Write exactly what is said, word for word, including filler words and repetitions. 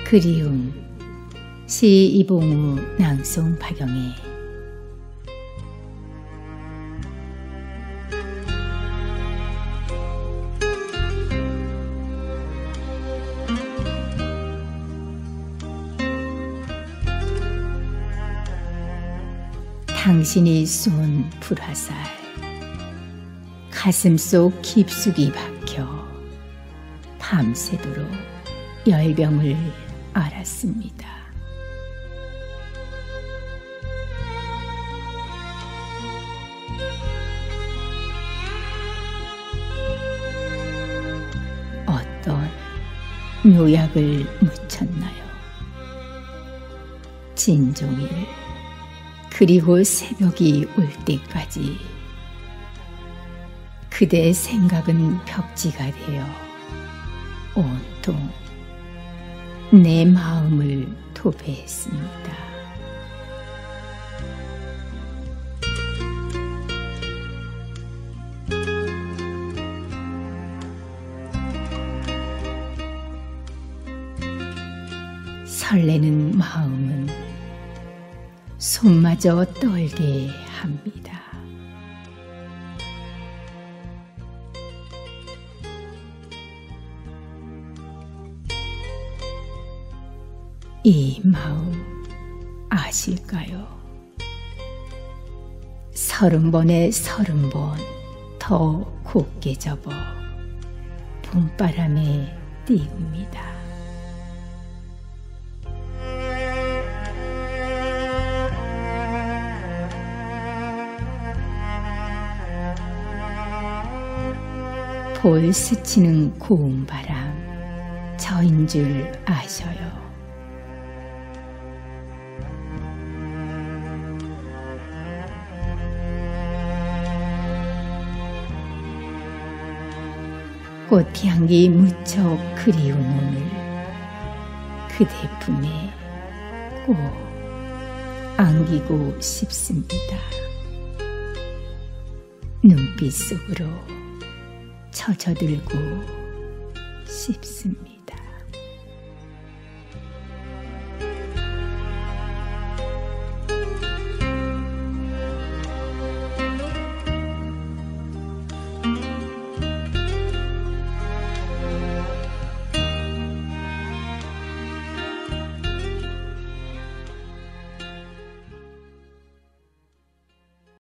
그리움. 시 이봉우, 낭송 박영애. 당신이 쏜 불화살, 가슴속 깊숙이 박혀 밤새도록 열병을 앓았습니다. 어떤 묘약을 묻혔나요? 진종일 그리고 새벽이 올 때까지 그대의 생각은 벽지가 되어 온통 내 마음을 도배했습니다. 설레는 마음은 손마저 떨게 합니다. 이 마음 아실까요? 서른 번에 서른 번 더 곱게 접어 봄바람에 띄웁니다. 볼 스치는 고운 바람, 저인 줄 아셔요. 꽃향기 무척 그리운 오늘, 그대 품에 꼭 안기고 싶습니다. 눈빛 속으로 젖어들고 싶습니다.